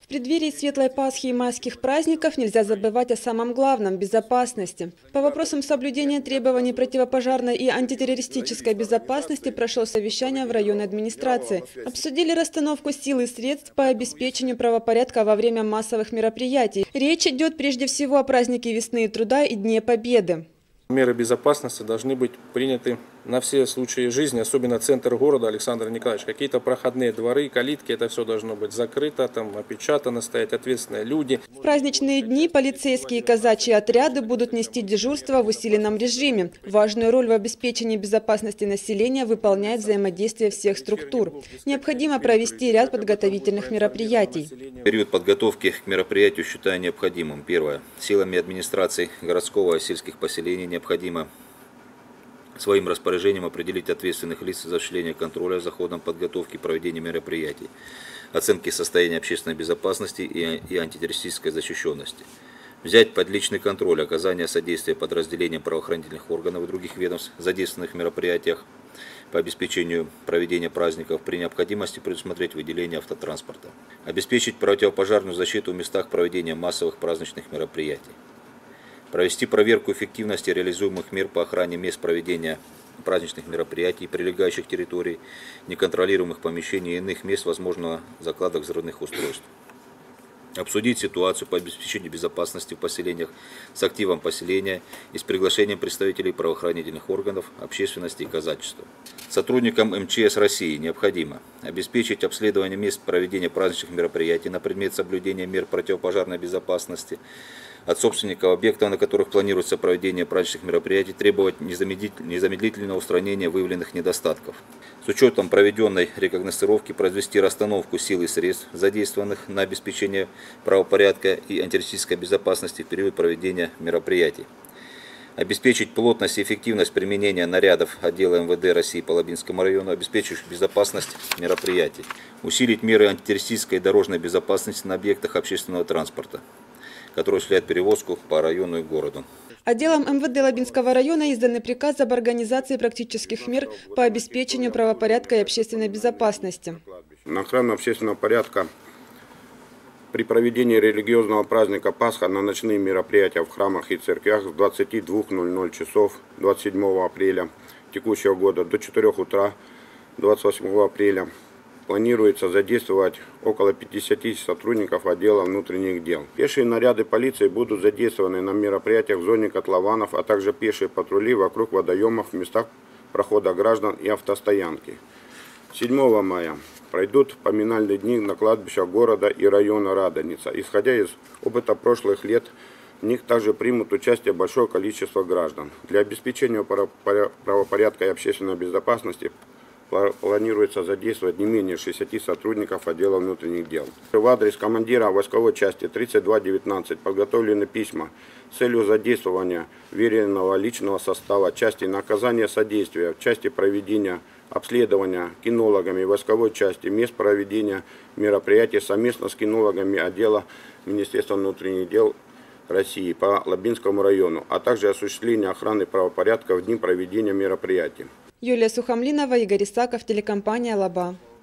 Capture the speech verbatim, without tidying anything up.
В преддверии Светлой Пасхи и майских праздников нельзя забывать о самом главном – безопасности. По вопросам соблюдения требований противопожарной и антитеррористической безопасности прошло совещание в районной администрации. Обсудили расстановку сил и средств по обеспечению правопорядка во время массовых мероприятий. Речь идет прежде всего о празднике весны и труда и Дне Победы. Меры безопасности должны быть приняты на все случаи жизни, особенно центр города, Александр Николаевич. Какие-то проходные дворы, калитки, это все должно быть закрыто, там опечатано, стоять ответственные люди. В праздничные дни полицейские и казачьи отряды будут нести дежурство в усиленном режиме. Важную роль в обеспечении безопасности населения выполняет взаимодействие всех структур. Необходимо провести ряд подготовительных мероприятий. Период подготовки к мероприятию считаю необходимым. Первое. Силами администрации городского и сельских поселений необходимо своим распоряжением определить ответственных лиц за осуществление контроля за ходом подготовки и проведения мероприятий, оценки состояния общественной безопасности и антитеррористической защищенности. Взять под личный контроль оказание содействия подразделениям правоохранительных органов и других ведомств в задействованных мероприятиях по обеспечению проведения праздников, при необходимости предусмотреть выделение автотранспорта. Обеспечить противопожарную защиту в местах проведения массовых праздничных мероприятий. Провести проверку эффективности реализуемых мер по охране мест проведения праздничных мероприятий, прилегающих территорий, неконтролируемых помещений и иных мест возможного закладок взрывных устройств. Обсудить ситуацию по обеспечению безопасности в поселениях с активом поселения и с приглашением представителей правоохранительных органов, общественности и казачества. Сотрудникам эм че эс России необходимо обеспечить обследование мест проведения праздничных мероприятий на предмет соблюдения мер противопожарной безопасности, от собственников объектов, на которых планируется проведение праздничных мероприятий, требовать незамедлительного устранения выявленных недостатков. С учетом проведенной рекогносцировки произвести расстановку сил и средств, задействованных на обеспечение правопорядка и антитеррористической безопасности в период проведения мероприятий. Обеспечить плотность и эффективность применения нарядов отдела эм вэ дэ России по Лабинскому району, обеспечивающих безопасность мероприятий. Усилить меры антитеррористической и дорожной безопасности на объектах общественного транспорта, которые осуществляют перевозку по району и городу. Отделом эм вэ дэ Лабинского района издан приказ об организации практических мер по обеспечению правопорядка и общественной безопасности. На охрану общественного порядка при проведении религиозного праздника Пасха на ночные мероприятия в храмах и церквях с двадцати двух ноль-ноль часов двадцать седьмого апреля текущего года до четырёх утра двадцать восьмого апреля планируется задействовать около пятидесяти сотрудников отдела внутренних дел. Пешие наряды полиции будут задействованы на мероприятиях в зоне котлованов, а также пешие патрули вокруг водоемов в местах прохода граждан и автостоянки. седьмого мая пройдут поминальные дни на кладбищах города и района Радоница. Исходя из опыта прошлых лет, в них также примут участие большое количество граждан. Для обеспечения правопорядка и общественной безопасности планируется задействовать не менее шестидесяти сотрудников отдела внутренних дел. В адрес командира войсковой части тридцать два девятнадцать подготовлены письма с целью задействования веренного личного состава части на оказание содействия в части проведения обследования кинологами войсковой части мест проведения мероприятий совместно с кинологами отдела Министерства внутренних дел России по Лабинскому району, а также осуществление охраны правопорядка в дни проведения мероприятий. Юлия Сухомлинова, Игорь Исаков, телекомпания «Лаба».